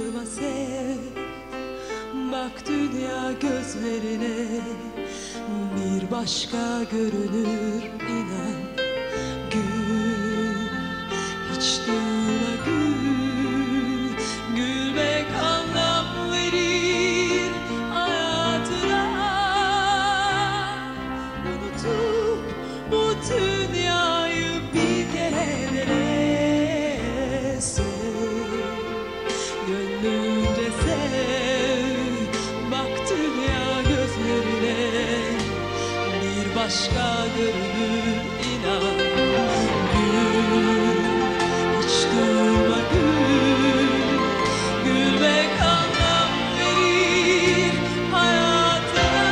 durma sev. Bak dünya gözlerine bir başka görünür inan. Gül, hiç durma gül. Gülmek anlam verir hayatına. Unutup bu dünyayı bir kere dene sev. Gönlünce sev. Bak dünya gözlerine bir başka görünür inan. Gül, hiç durma gül. Gülmek anlam verir hayatına.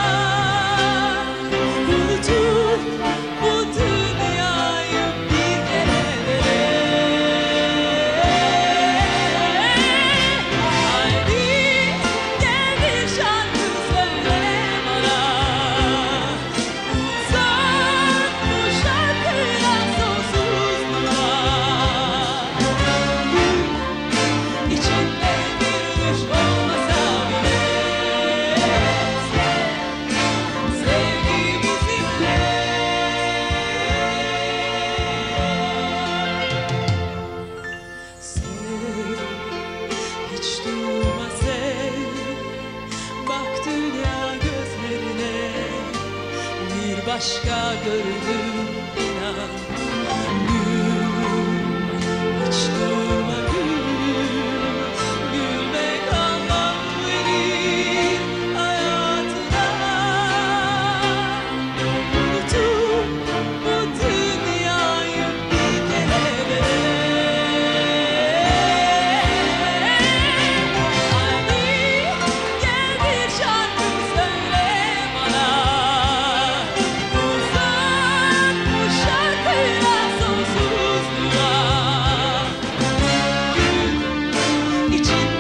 Unutup bu dünyayı bir kere dene. Haydi gel bir şarkı söyle bana. Uzak bu şarkıya sonsuzluğa. İçinde bir düş olmasa bile sevgi bizimle. Sev, hiç durma sev. Bak dünya gözlerine bir başka görünür inan. Gül, hiç durma gül. Gülmek anlam verir hayatına. Unutup bu dünyayı bir kere dene. Haydi gel bir şarkı söyle bana. Uzak bu şarkıya sonsuzluğa. Gül, içinde